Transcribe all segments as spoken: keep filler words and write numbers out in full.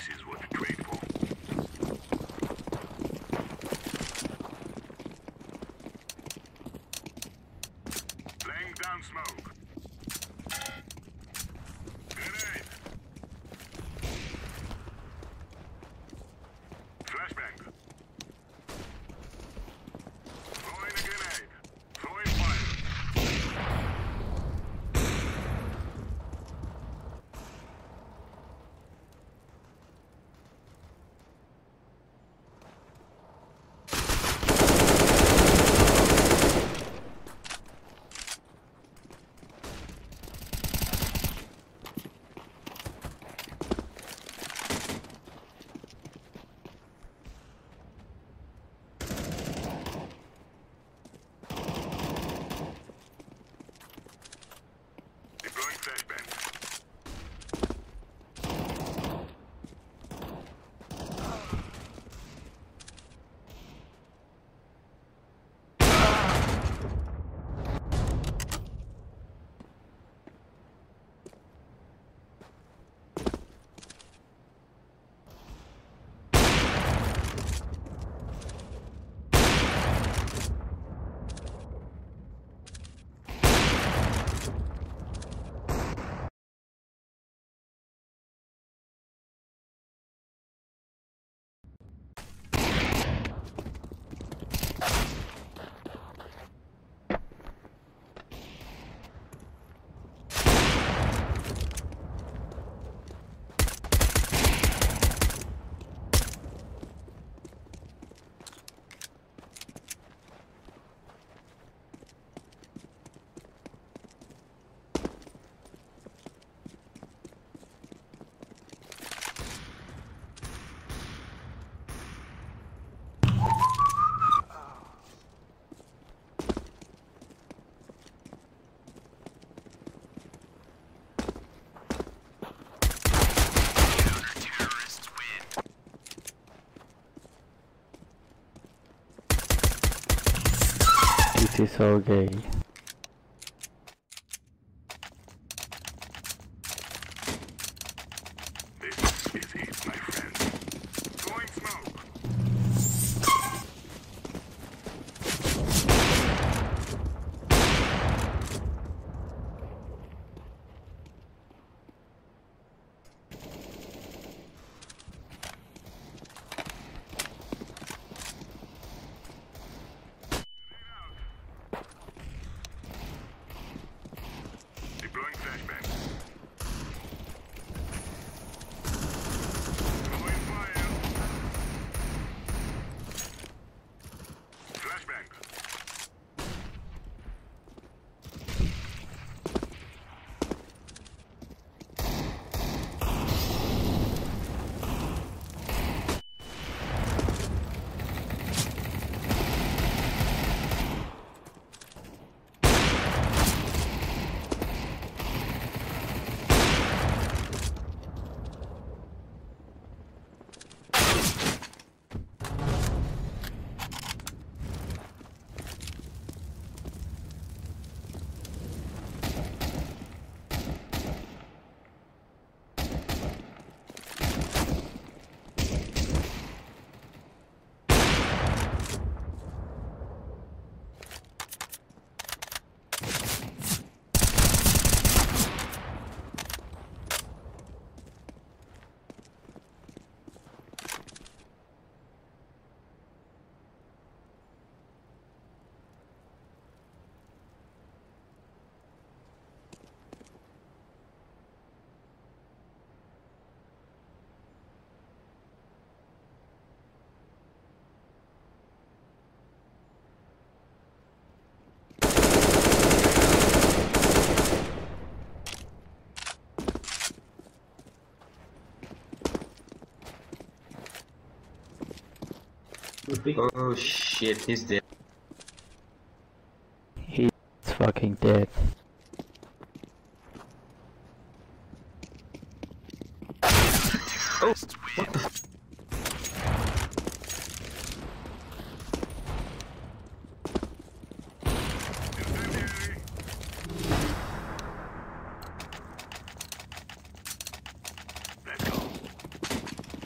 This is what to trade for. Laying down smoke. Grenade. Flashbang. Throwing a grenade. Throwing fire. Deploying flashbang. This is so gay. This is it, my friend. Throwing smoke. Deploying flashbang. Throwing fire. Flashbang. Oh shit, he's dead. He's fucking dead. Oh, what the f- Let's go.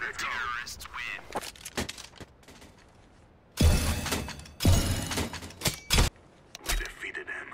terrorists win. We defeated him.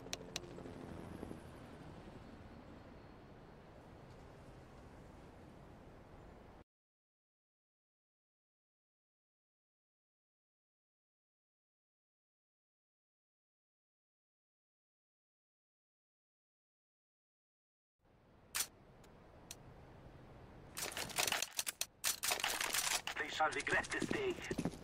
They shall regret this day.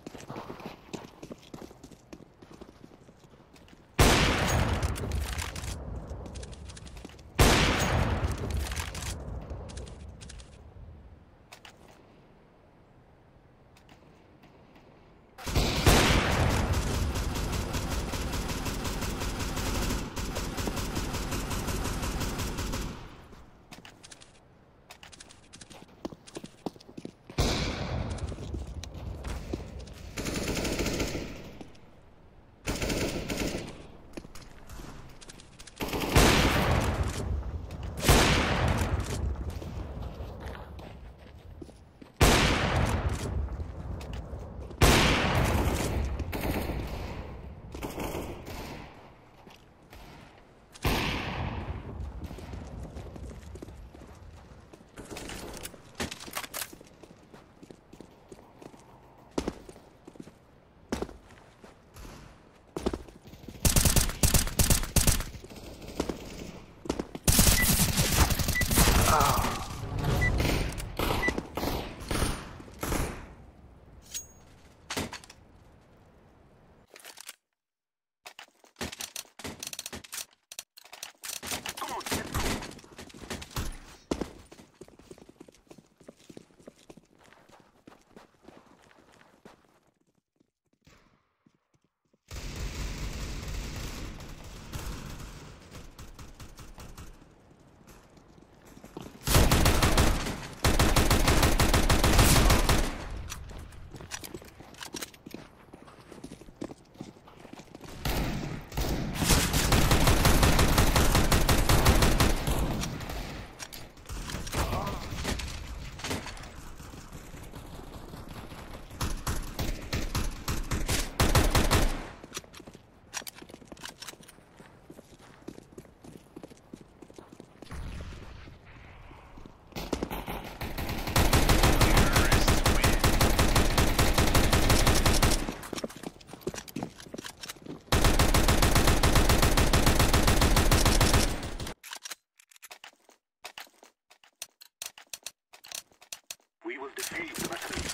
We will defeat the Russians.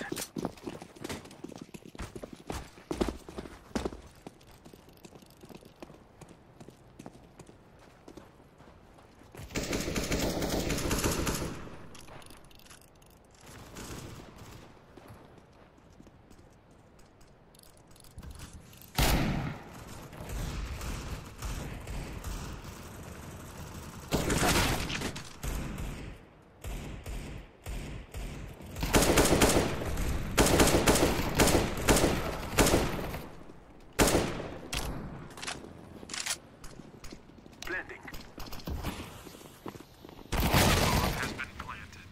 Blending. Bomb has been planted.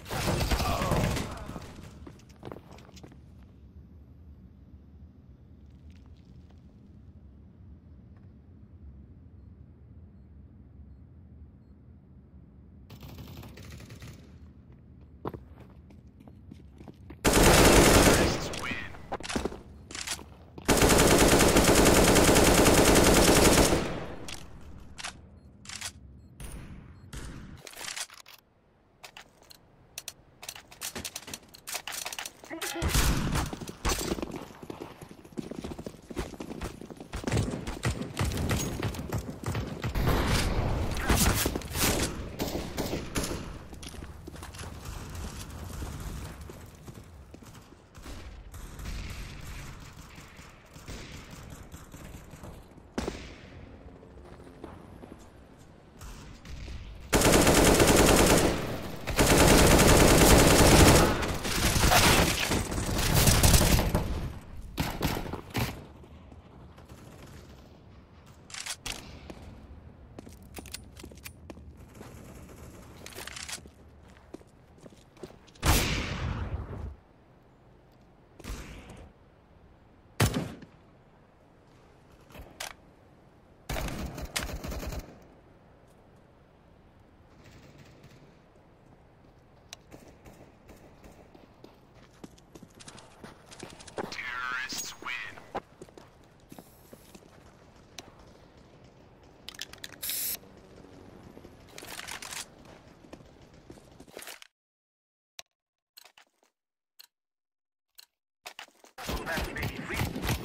Terrorists win. fast, baby. Free.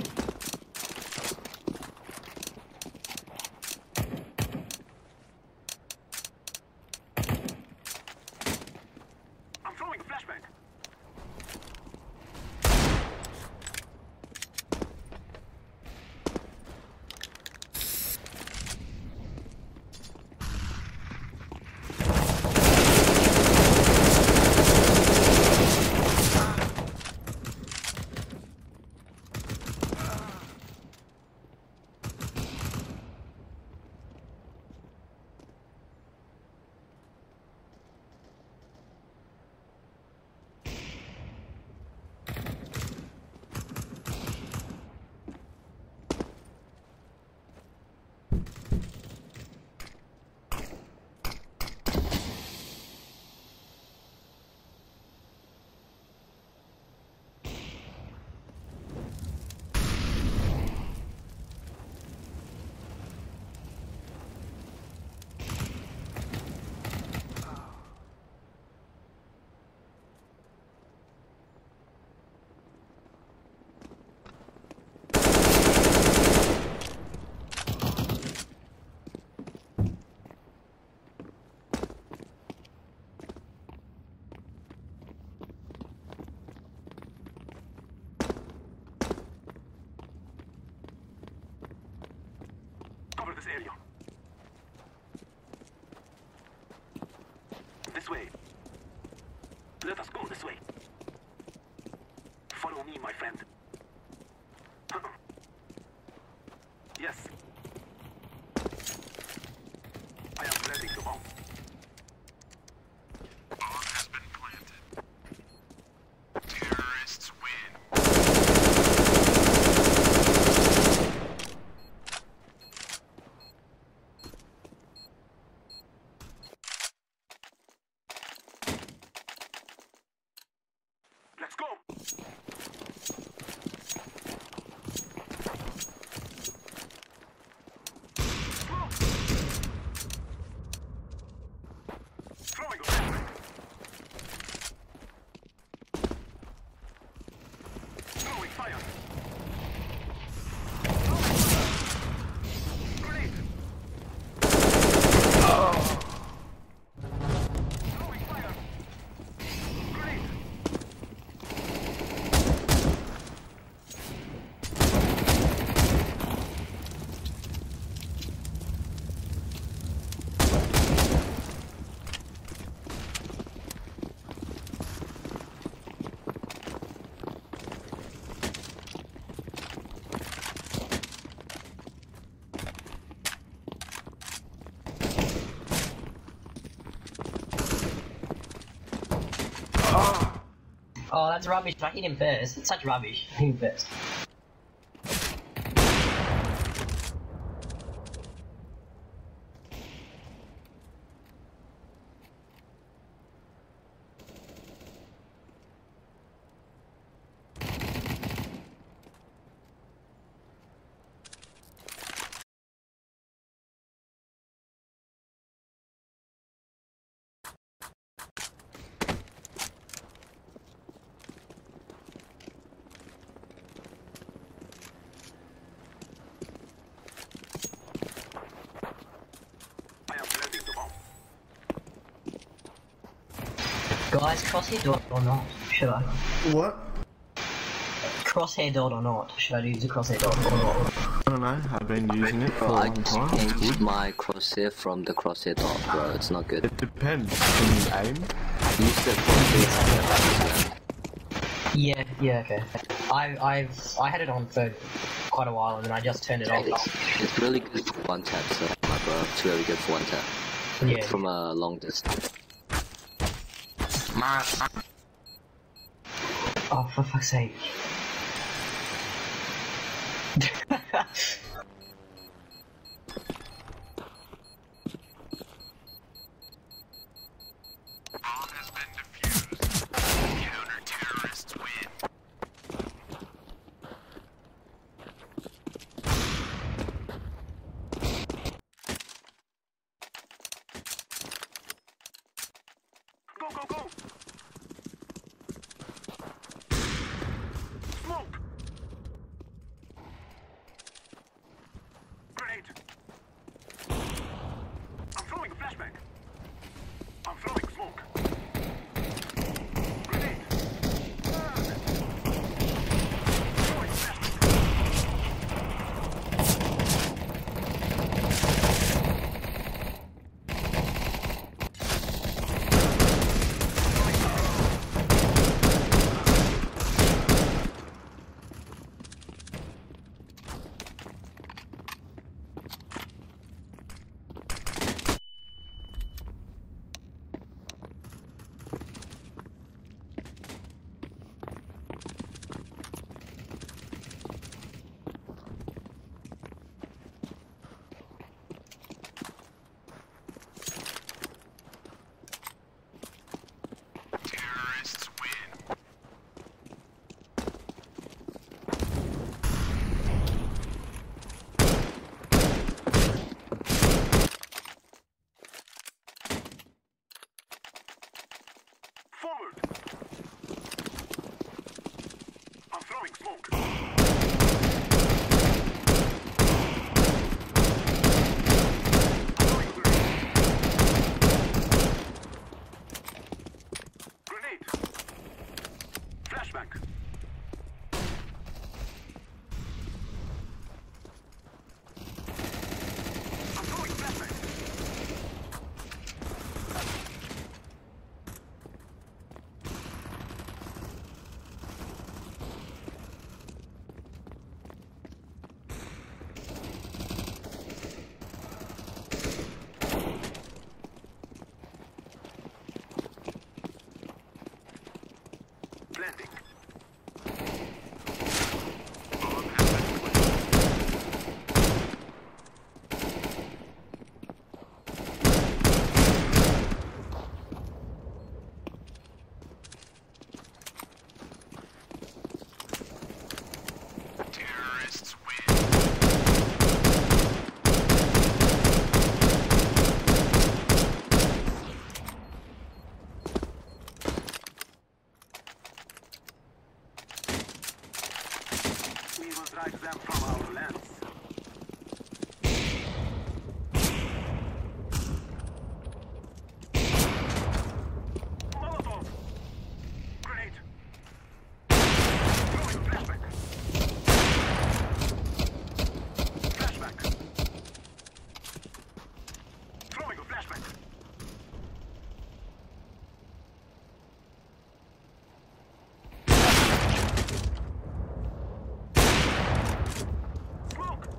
I'm throwing a flashbang. Cover this area. This way. Let us go this way. Follow me, my friend. Yes. I am planting the bomb. Bomb has been planted. Terrorists win. Let's go! Throwing a flashbang. Throwing fire. Grenade. Throwing fire. Grenade. Oh, that's rubbish. I hit him first. It's such rubbish. Hit him first. I am planting the bomb. Guys, crosshair dot or not? Should I? What? Crosshair dot or not? Should I use the crosshair dot or not? I don't know, I've been using it for a Bro, I long time. It's changed good. my crosshair from the crosshair dot, bro. It's not good. It depends. Can you aim? Use the crosshair. Yeah, yeah, okay. I, I've, I had it on for quite a while and then I just turned it It's, off. it's really good for one tap, so, bro. It's really good for one tap. Yeah. From a long distance. Oh, for fuck's sake. Bomb has been defused. Counter-terrorists win. Go, go, go! Smoke! Flashback. I'm throwing flashback. Planting. Bomb has been planted. Terrorists win. We will drive them from our lands. Molotov! Grenade! Throwing flashback! Flashback! Throwing a flashback! Smoke!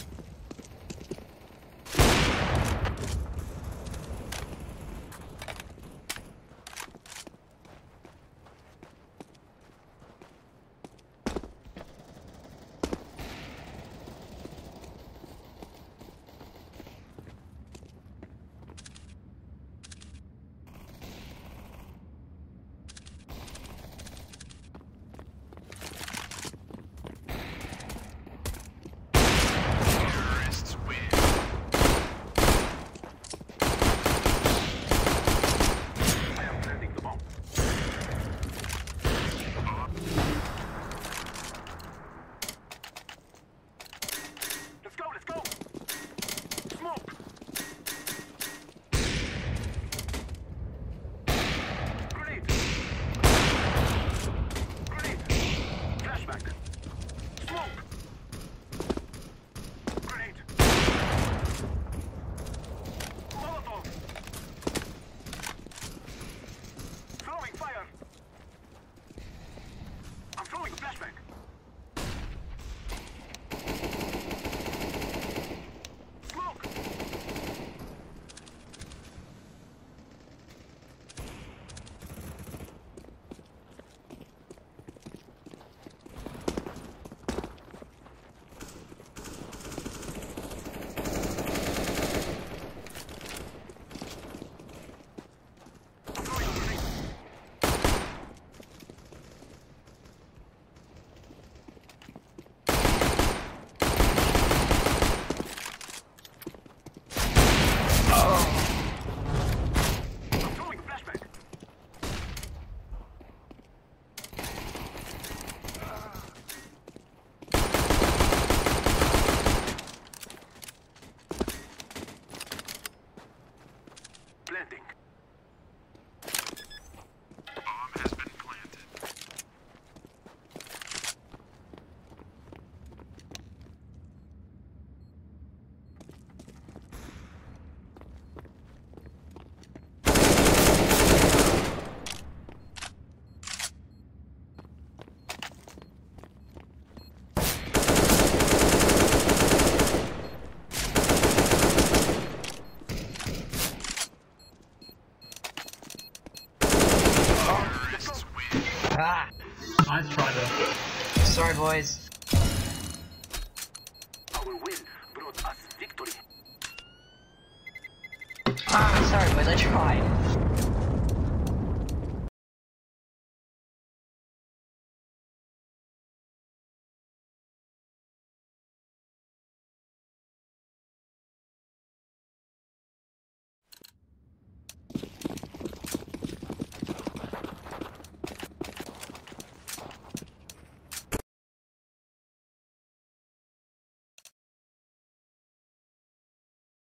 Terrorists win. I am planting the bomb. Let's go, let's go! Smoke! Grenade! Grenade! Flashback! Smoke! Grenade! Molotov! Throwing fire! I'm throwing a flashback! Smoke! I'm throwing a grenade! I'm throwing a flashback! Planting. Bomb has been planted. Terrorists win. Ah! Nice try there. Sorry, boys. Our win brought us victory. Ah, sorry, boys, I tried.